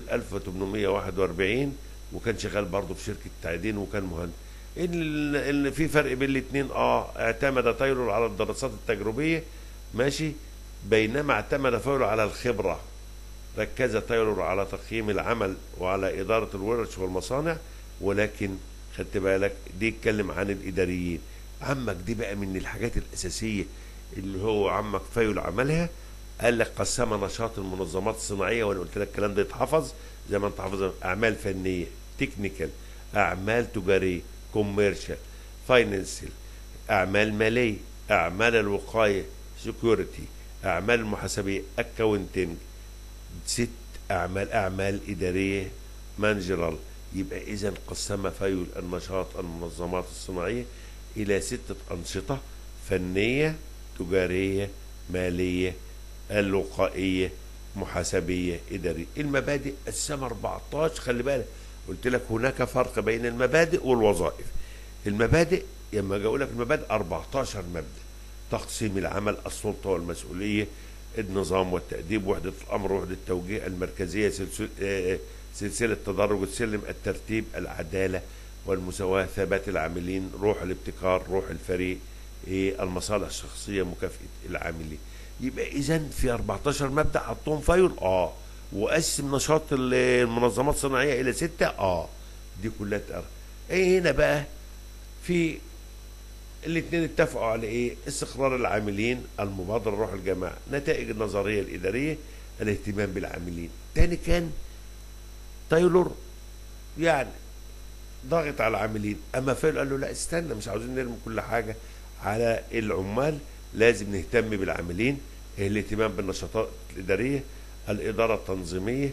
1841، وكان شغال برضه في شركه تعدين، وكان مهندس. ان في فرق بين الاثنين. اعتمد تايلور على الدراسات التجريبيه، ماشي، بينما اعتمد فايول على الخبره. ركز تايلور على تقييم العمل وعلى اداره الورش والمصانع، ولكن خدت بالك دي اتكلم عن الاداريين. عمك دي بقى من الحاجات الاساسيه اللي هو عمك فايول عملها. قال لك قسم نشاط المنظمات الصناعيه، وانا قلت لك الكلام ده يتحفظ زي ما انت حافظ: اعمال فنيه، تكنيكال، اعمال تجاريه، كوميرشال، فاينانسيال، اعمال ماليه، اعمال الوقايه، سكيورتي، اعمال المحاسبيه، اكاونتنج، 6 اعمال اداريه، مانجرال. يبقى اذا قسم فايول النشاط المنظمات الصناعيه الى 6 انشطه: فنيه، تجاريه، ماليه، الوقائيه، محاسبيه، اداريه. المبادئ قسمها 14. خلي بالك قلت لك هناك فرق بين المبادئ والوظائف. المبادئ لما اجي اقول لك المبادئ 14 مبدا: تقسيم العمل، السلطه والمسؤوليه، النظام والتأديب، وحدة الأمر، وحدة التوجيه، المركزية، سلسلة تدرج السلم، الترتيب، العدالة والمساواة، ثبات العاملين، روح الابتكار، روح الفريق، المصالح الشخصية، مكافأة العاملين. يبقى إذن في 14 مبدأ حطهم فايول. وقسم نشاط المنظمات الصناعية إلى 6. دي كلها تقرأ. هنا بقى في الاثنين اتفقوا على ايه؟ استقرار العاملين، المبادرة، روح الجماعة، نتائج النظرية الإدارية، الاهتمام بالعاملين. تاني كان تايلور يعني ضاغط على العاملين، اما فايول قال له لا استنى، مش عاوزين نرمي كل حاجة على العمال، لازم نهتم بالعاملين. الاهتمام بالنشاطات الإدارية، الإدارة التنظيمية،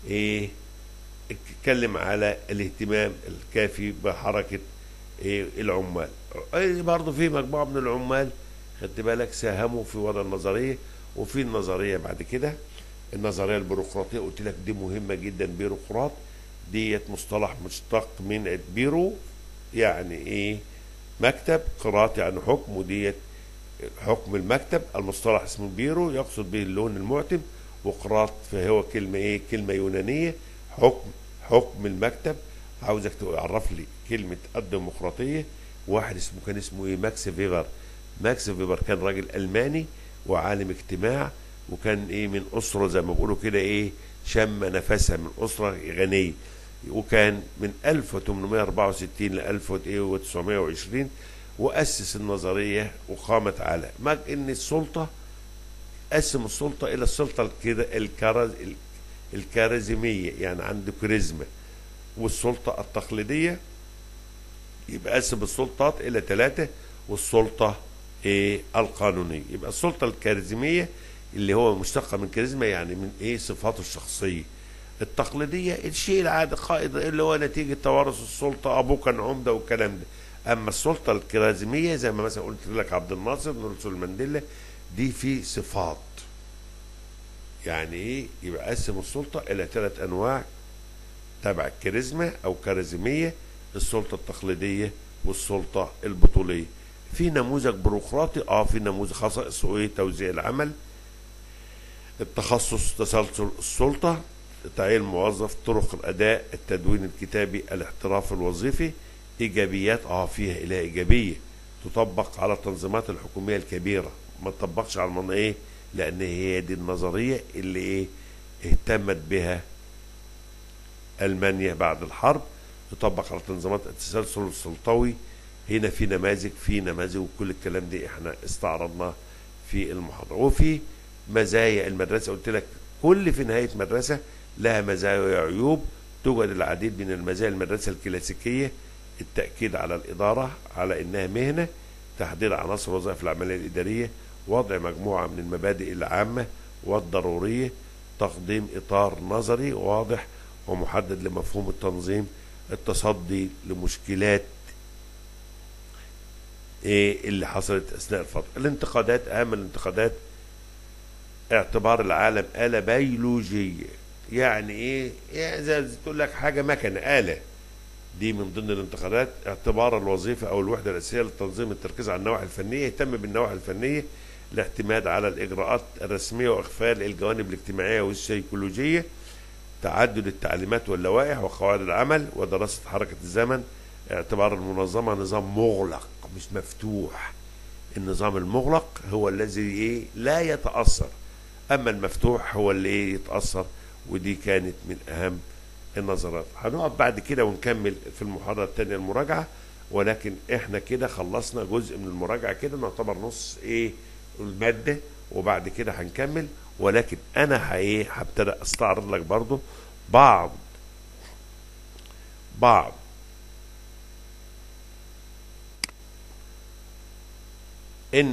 اتكلم على الاهتمام الكافي بحركة العمال. برضه في مجموعة من العمال خدت بالك ساهموا في وضع النظرية. وفي النظرية بعد كده النظرية البيروقراطية، قلت لك دي مهمة جدا. بيروقراط ديت مصطلح مشتق من بيرو، يعني ايه؟ مكتب، قراط يعني حكم، وديت حكم المكتب. المصطلح اسمه بيرو، يقصد به اللون المعتم، وقراط فهو كلمة ايه؟ كلمة يونانية، حكم المكتب. عاوزك تعرف لي كلمة الديمقراطية. واحد كان اسمه ايه؟ ماكس فيبر. ماكس فيبر كان راجل ألماني وعالم اجتماع، وكان ايه؟ من أسرة زي ما بيقولوا كده ايه؟ شم نفسها، من أسرة غنية. وكان من 1864 ل 1920 وأسس النظرية، وقامت على إن السلطة، قسم السلطة إلى السلطة الكاريزمية، يعني عنده كاريزما، والسلطة التقليدية. يبقى قسم السلطات إلى 3، والسلطة القانونية. يبقى السلطة الكاريزمية اللي هو مشتقة من كاريزما، يعني من صفاته الشخصية. التقليدية الشيء العادي، قائد اللي هو نتيجة توارث السلطة، أبوه كان عمدة والكلام ده. أما السلطة الكاريزمية زي ما مثلا قلت لك عبد الناصر، نيلسون مانديلا، دي في صفات. يعني ايه؟ يبقى قسم السلطة إلى 3 أنواع تبع الكاريزما أو كاريزمية: السلطة التقليدية والسلطة البطولية. في نموذج بيروقراطي، في نموذج خصائصه ايه؟ توزيع العمل، التخصص، تسلسل السلطة، تعيين موظف، طرق الأداء، التدوين الكتابي، الاحتراف الوظيفي. إيجابيات فيها إلى إيجابية: تطبق على التنظيمات الحكومية الكبيرة، ما تطبقش على المناطق ايه، لان هي دي النظرية اللي ايه اهتمت بها ألمانيا بعد الحرب، تطبق على تنظيمات التسلسل السلطوي. هنا في نماذج وكل الكلام دي احنا استعرضناه في المحاضرة. وفي مزايا المدرسة، قلت لك كل في نهاية مدرسة لها مزايا وعيوب. توجد العديد من المزايا المدرسة الكلاسيكية: التأكيد على الإدارة على إنها مهنة، تحديد عناصر وظائف العملية الإدارية، وضع مجموعة من المبادئ العامة والضرورية، تقديم إطار نظري واضح ومحدد لمفهوم التنظيم، التصدي لمشكلات ايه اللي حصلت اثناء الفتره. الانتقادات، اهم الانتقادات اعتبار العالم آلة بيولوجية. يعني ايه؟ يعني زي تقول لك حاجه مكنه، آلة. دي من ضمن الانتقادات. اعتبار الوظيفه او الوحده الاساسيه للتنظيم التركيز على النواحي الفنيه، يهتم بالنواحي الفنيه، الاعتماد على الاجراءات الرسميه واغفال الجوانب الاجتماعيه والسيكولوجيه، تعدد التعليمات واللوائح وقواعد العمل ودراسه حركه الزمن، اعتبار المنظمه نظام مغلق مش مفتوح. النظام المغلق هو الذي ايه لا يتأثر، اما المفتوح هو اللي ايه يتأثر. ودي كانت من اهم النظرات. هنقعد بعد كده ونكمل في المحاضرة التانية المراجعة، ولكن احنا كده خلصنا جزء من المراجعة، كده نعتبر نص ايه المادة، وبعد كده هنكمل. ولكن انا هبتدأ استعرض لك برضو بعض ان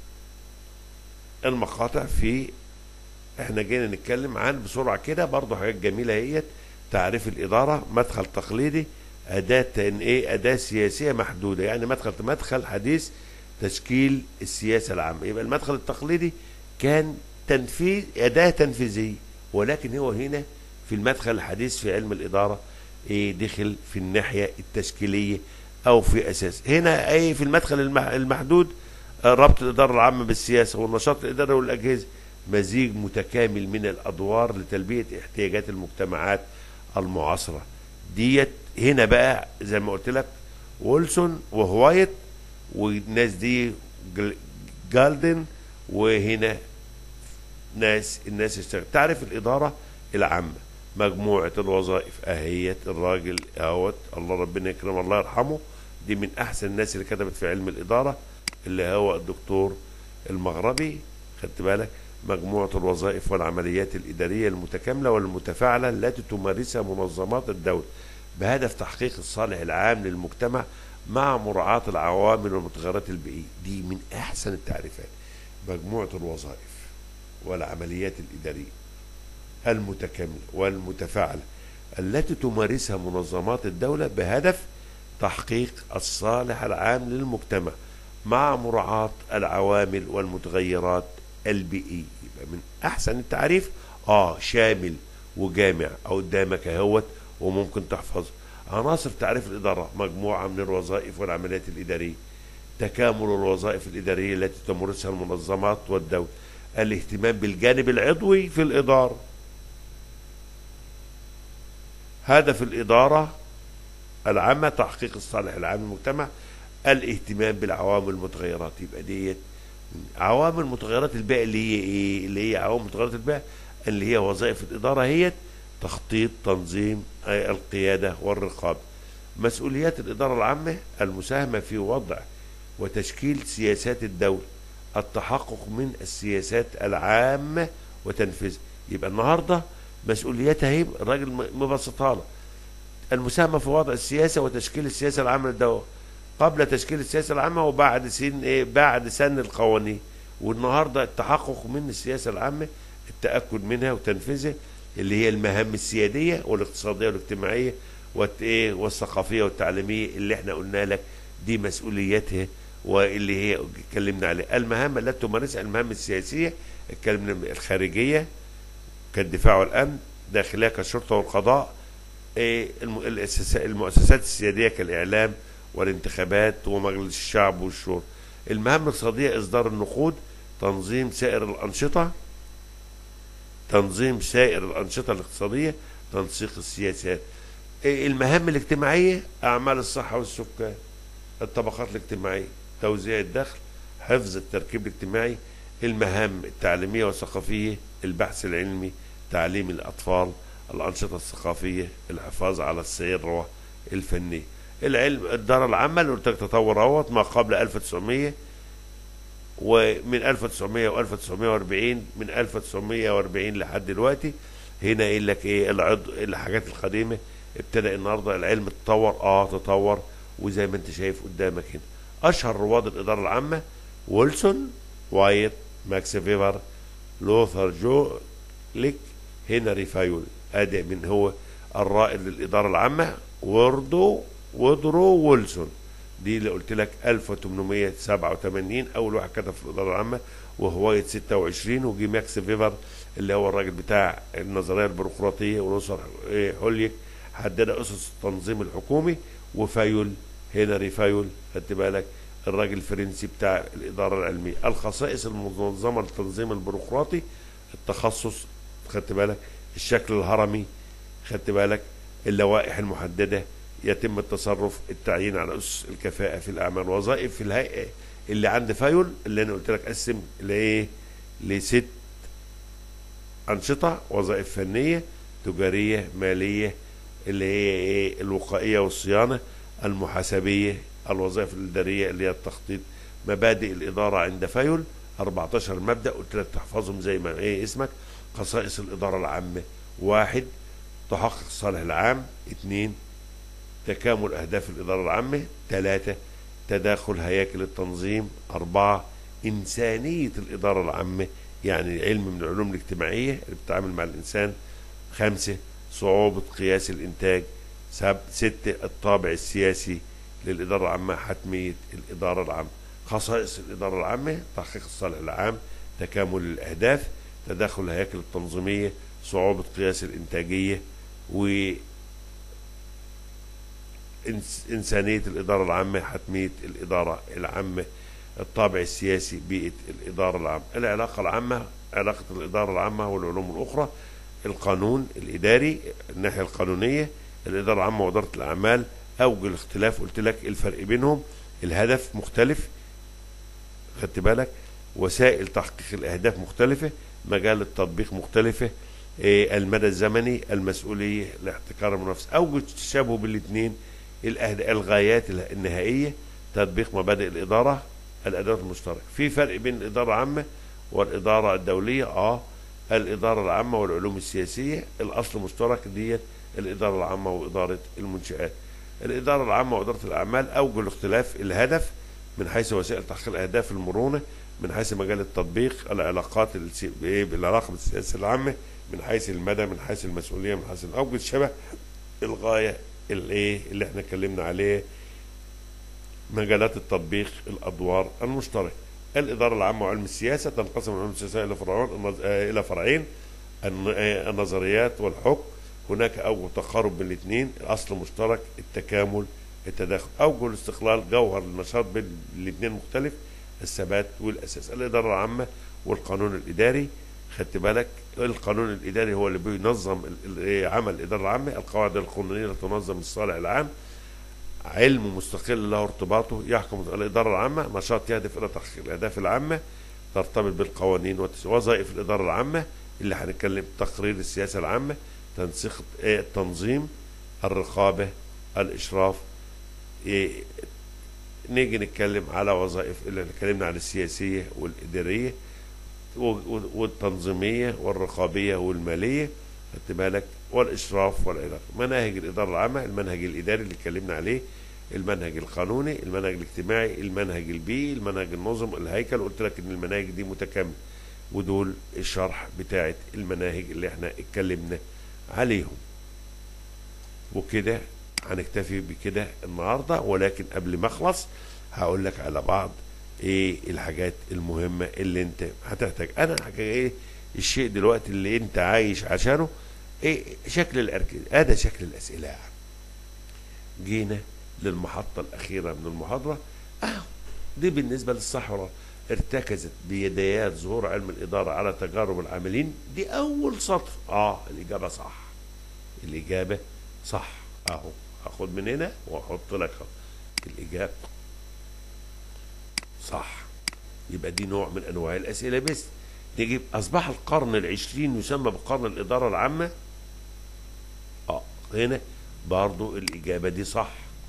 المقاطع في احنا جينا نتكلم عن بسرعه كده برضه حاجات جميله اهيت. تعريف الاداره: مدخل تقليدي، اداه سياسيه محدوده. يعني مدخل حديث تشكيل السياسه العامه. يبقى المدخل التقليدي كان اداه تنفيذيه، ولكن هو هنا في المدخل الحديث في علم الاداره دخل في الناحيه التشكيليه او في اساس. هنا في المدخل المحدود ربط الإدارة العامة بالسياسة والنشاط الإداري والأجهزة، مزيج متكامل من الأدوار لتلبية احتياجات المجتمعات المعاصرة. ديت هنا بقى زي ما قلت لك ويلسون وهوايت والناس دي جالدن، وهنا الناس اشتغل. تعرف الإدارة العامة: مجموعة الوظائف أهيت. الراجل اهوت الله ربنا يكرمه الله يرحمه، دي من أحسن الناس اللي كتبت في علم الإدارة، اللي هو الدكتور المغربي. خدت بالك؟ مجموعة الوظائف والعمليات الإدارية المتكاملة والمتفاعلة التي تمارسها منظمات الدولة بهدف تحقيق الصالح العام للمجتمع مع مراعاة العوامل والمتغيرات البيئية. دي من أحسن التعريفات: مجموعة الوظائف والعمليات الإدارية المتكاملة والمتفاعلة التي تمارسها منظمات الدولة بهدف تحقيق الصالح العام للمجتمع مع مراعاة العوامل والمتغيرات البيئية. يبقى من أحسن التعريف شامل وجامع أو قدامك اهوت وممكن تحفظه. عناصر تعريف الإدارة: مجموعة من الوظائف والعمليات الإدارية، تكامل الوظائف الإدارية التي تمارسها المنظمات والدولة، الاهتمام بالجانب العضوي في الإدارة، هدف الإدارة العامة تحقيق الصالح العام للمجتمع، الاهتمام بالعوامل المتغيرات. يبقى ديت عوامل متغيرات البيئة اللي هي ايه؟ اللي هي عوامل متغيرات البيئة اللي هي وظائف الإدارة، هي تخطيط، تنظيم، القيادة والرقابة. مسؤوليات الإدارة العامة: المساهمة في وضع وتشكيل سياسات الدولة، التحقق من السياسات العامة وتنفيذها. يبقى النهارده مسؤولياتها هي الراجل مبسطها لك: المساهمة في وضع السياسة وتشكيل السياسة العامة للدولة قبل تشكيل السياسة العامة وبعد بعد سن القوانين. والنهارده التحقق من السياسة العامة، التأكد منها وتنفيذها، اللي هي المهام السيادية والاقتصادية والاجتماعية والثقافية والتعليمية اللي احنا قلنا لك دي مسؤولياتها واللي هي اتكلمنا عليها. المهام التي تمارسها: المهام السياسية اتكلمنا، الخارجية كالدفاع والأمن، داخلية كالشرطة والقضاء، المؤسسات السيادية كالإعلام والانتخابات ومجلس الشعب والشورى. المهام الاقتصادية: إصدار النقود، تنظيم سائر الأنشطة الاقتصادية، تنسيق السياسات. المهام الاجتماعية: أعمال الصحة والسكان، الطبقات الاجتماعية، توزيع الدخل، حفظ التركيب الاجتماعي، المهام التعليمية والثقافية، البحث العلمي، تعليم الأطفال، الأنشطة الثقافية، الحفاظ على الثروة الفنية. العلم الإدارة العامة اللي قلت لك تطور اهوت ما قبل 1900 ومن 1900 و1940، من 1940 لحد دلوقتي. هنا قايل لك ايه العضو الحاجات القديمه. ابتدى النهارده العلم تطور تطور، وزي ما انت شايف قدامك هنا اشهر رواد الاداره العامه: ويلسون، وايت، ماكس فيبر، لوثر جوليك، هنري فايول. ادي من هو الرائد للاداره العامه: وودرو ويلسون. دي اللي قلت لك 1887 اول واحد كتب في الاداره العامه، وهوايه 26. وجي ماكس فيبر اللي هو الراجل بتاع النظريه البيروقراطيه، ولوثر هوليك حدد اسس التنظيم الحكومي، وفايول هنري فايول خدت بالك الراجل الفرنسي بتاع الاداره العلميه. الخصائص المنظمه للتنظيم البيروقراطي: التخصص خدت بالك، الشكل الهرمي خدت بالك، اللوائح المحدده، يتم التصرف، التعيين على اسس الكفاءه في الاعمال. وظائف في الهيئه اللي عند فايول اللي انا قلت لك قسم لايه لست انشطه: وظائف فنيه، تجاريه، ماليه اللي هي ايه الوقائيه والصيانه، المحاسبيه، الوظائف الاداريه اللي هي التخطيط. مبادئ الاداره عند فايول 14 مبدا قلت لك تحفظهم زي ما ايه اسمك. خصائص الاداره العامه: 1. تحقق الصالح العام. 2. تكامل أهداف الإدارة العامة. 3. تداخل هياكل التنظيم. 4. إنسانية الإدارة العامة، يعني علم من العلوم الاجتماعية اللي بتتعامل مع الإنسان. 5. صعوبة قياس الإنتاج. 6. الطابع السياسي للإدارة العامة، حتمية الإدارة العامة. خصائص الإدارة العامة: تحقيق الصالح العام، تكامل الأهداف، تداخل الهياكل التنظيمية، صعوبة قياس الإنتاجية، و إنسانية الإدارة العامة، حتمية الإدارة العامة. الطابع السياسي، بيئة الإدارة العامة. العلاقة العامة: علاقة الإدارة العامة والعلوم الأخرى. القانون الإداري، الناحية القانونية. الإدارة العامة وإدارة الأعمال. أوجه الاختلاف قلت لك الفرق بينهم: الهدف مختلف خدت بالك، وسائل تحقيق الأهداف مختلفة، مجال التطبيق مختلفة، المدى الزمني، المسؤولية، الاحتكار، المنافسة. أوجه التشابه بالاثنين: الغايات النهائية، تطبيق مبادئ الإدارة، الأدوات المشتركة. في فرق بين الإدارة العامة والإدارة الدولية. الإدارة العامة والعلوم السياسية الأصل مشترك ديت الإدارة العامة وإدارة المنشآت. الإدارة العامة وإدارة الأعمال أوجه الاختلاف: الهدف من حيث وسائل تحقيق الأهداف، المرونة من حيث مجال التطبيق، العلاقات بالعلاقة بالسياسة العامة من حيث المدى، من حيث المسؤولية، من حيث أوجه الشبه، الغاية اللي احنا اتكلمنا عليه، مجالات التطبيق، الادوار المشتركه. الاداره العامه وعلم السياسه تنقسم علم السياسه الى فرعين: النظريات والحكم. هناك اوجه تقارب بين الاثنين: الاصل مشترك، التكامل، التداخل. اوجه الاستقلال: جوهر النشاط بين الاثنين مختلف، الثبات والاساس. الاداره العامه والقانون الاداري خدت بالك. القانون الاداري هو اللي بينظم عمل الاداره العامه. القواعد القانونيه اللي تنظم الصالح العام. علم مستقل له ارتباطه، يحكم الاداره العامه. نشاط يهدف الى تحقيق الاهداف العامه، ترتبط بالقوانين وظائف الاداره العامه اللي هنتكلم: تقرير السياسه العامه، تنسيق التنظيم، الرقابه، الاشراف. نيجي نتكلم على وظائف اللي اتكلمنا عن السياسيه والاداريه والتنظيميه والرقابيه والماليه خدت بالك، والاشراف والعلاقه. مناهج الاداره العامه: المنهج الاداري اللي اتكلمنا عليه، المنهج القانوني، المنهج الاجتماعي، المنهج البيئي، المنهج النظم، الهيكل. قلت لك ان المناهج دي متكامله، ودول الشرح بتاعت المناهج اللي احنا اتكلمنا عليهم. وكده هنكتفي بكده النهارده، ولكن قبل ما اخلص هقول لك على بعض ايه الحاجات المهمه اللي انت هتحتاج. انا ايه الشيء دلوقتي اللي انت عايش عشانه؟ ايه شكل الاركيز؟ هذا شكل الاسئله. جينا للمحطه الاخيره من المحاضره. دي بالنسبه للصحراء ارتكزت بيديات ظهور علم الاداره على تجارب العاملين. دي اول سطر. الاجابه صح، الاجابه صح. اهو هاخد من هنا واحط لك الاجابه. صح. يبقى دي نوع من انواع الاسئله. بس نجيب اصبح القرن العشرين يسمى بقرن الاداره العامه. هنا برضو الاجابه دي صح.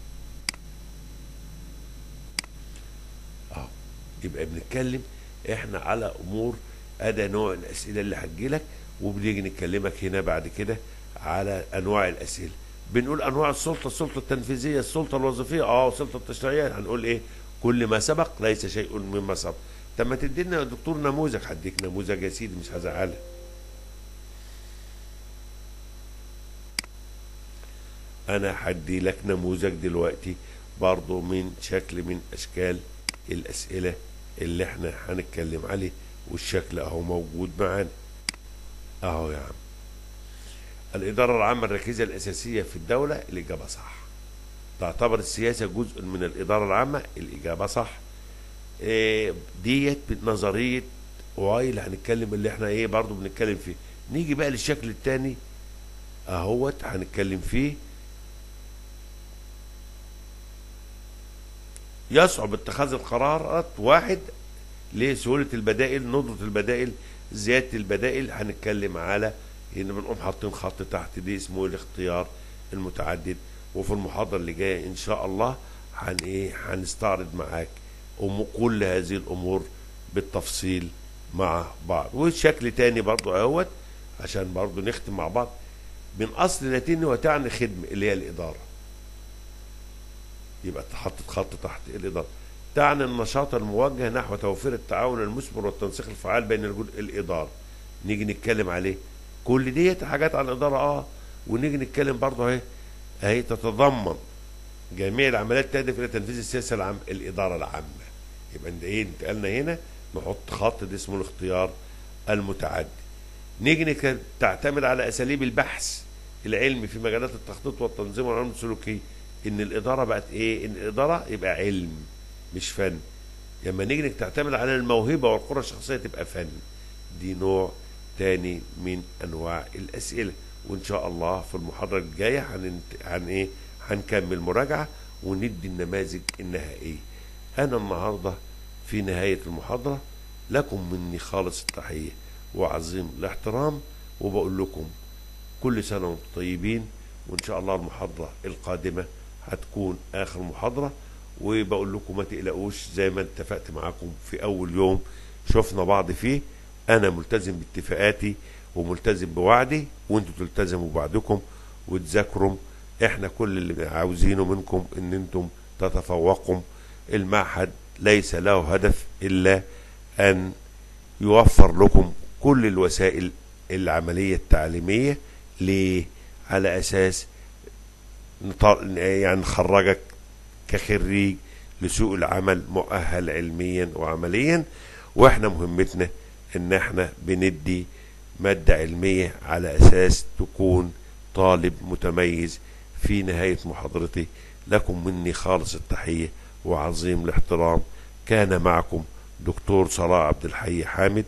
يبقى بنتكلم احنا على امور، ادى نوع الاسئله اللي هتجيلك، وبنيجي نكلمك هنا بعد كده على انواع الاسئله. بنقول انواع السلطه: السلطه التنفيذيه، السلطه الوظيفيه، السلطه التشريعيه. هنقول ايه؟ كل ما سبق ليس شيء مما سبق. طب ما تدينا يا دكتور نموذج. هديك نموذج يا سيدي، مش هزعلك. انا هدي لك نموذج دلوقتي برضو من شكل من اشكال الاسئله اللي احنا هنتكلم عليه، والشكل اهو موجود معانا اهو يا عم. الاداره العامه الركيزه الاساسيه في الدوله. الاجابه صح. تعتبر السياسه جزء من الاداره العامه. الاجابه صح. ديت نظريه واي اللي هنتكلم، اللي احنا برضو بنتكلم فيه. نيجي بقى للشكل الثاني اهوت هنتكلم فيه. يصعب اتخاذ القرارات. واحد، لسهولة البدائل، ندرة البدائل، زيادة البدائل. هنتكلم على هنا بنقوم حاطين خط تحت دي اسمه الاختيار المتعدد. وفي المحاضرة اللي جاية ان شاء الله هنستعرض معاك كل هذه الامور بالتفصيل مع بعض. والشكل تاني برضو اهوت عشان برضو نختم مع بعض. من اصل لاتيني وتعني خدمة، اللي هي الادارة. يبقى حطت خط تحت الاداره. تعني النشاط الموجه نحو توفير التعاون المثمر والتنسيق الفعال بين الاداره. نيجي نتكلم عليه. كل ديت حاجات عن الاداره. ونيجي نتكلم برضه اهي تتضمن جميع العمليات تهدف الى تنفيذ السياسه العامه. الاداره العامه. يبقى انتقلنا هنا نحط خط ده اسمه الاختيار المتعدد. نيجي تعتمد على اساليب البحث العلمي في مجالات التخطيط والتنظيم والعلوم السلوكيه. ان الاداره بقت ان الاداره يبقى علم مش فن. لما نيجي تعتمد على الموهبه والقدره الشخصيه تبقى فن. دي نوع تاني من انواع الاسئله. وان شاء الله في المحاضره الجايه هنكمل مراجعه وندي النماذج النهائيه. انا النهارده في نهايه المحاضره لكم مني خالص التحيه وعظيم الاحترام، وبقول لكم كل سنه وانتم طيبين. وان شاء الله المحاضره القادمه هتكون اخر محاضرة. وبقول لكم ما تقلقوش، زي ما اتفقت معاكم في اول يوم شفنا بعض فيه. انا ملتزم باتفاقاتي وملتزم بوعدي، وانتوا تلتزموا بوعدكم وتذاكروا. احنا كل اللي عاوزينه منكم ان انتم تتفوقوا. المعهد ليس له هدف الا ان يوفر لكم كل الوسائل العملية التعليمية. ليه؟ على اساس نخرجك كخريج لسوق العمل مؤهل علميا وعمليا. واحنا مهمتنا ان احنا بندي مادة علمية على اساس تكون طالب متميز. في نهاية محاضرتي لكم مني خالص التحية وعظيم الاحترام. كان معكم دكتور صلاح عبد الحي حامد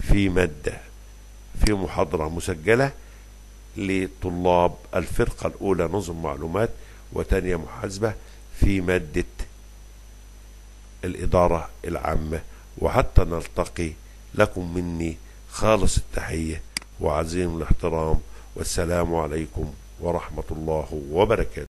في محاضرة مسجلة لطلاب الفرقة الأولى نظم معلومات وتانية محاسبة في مادة الإدارة العامة. وحتى نلتقي لكم مني خالص التحية وعظيم الاحترام، والسلام عليكم ورحمة الله وبركاته.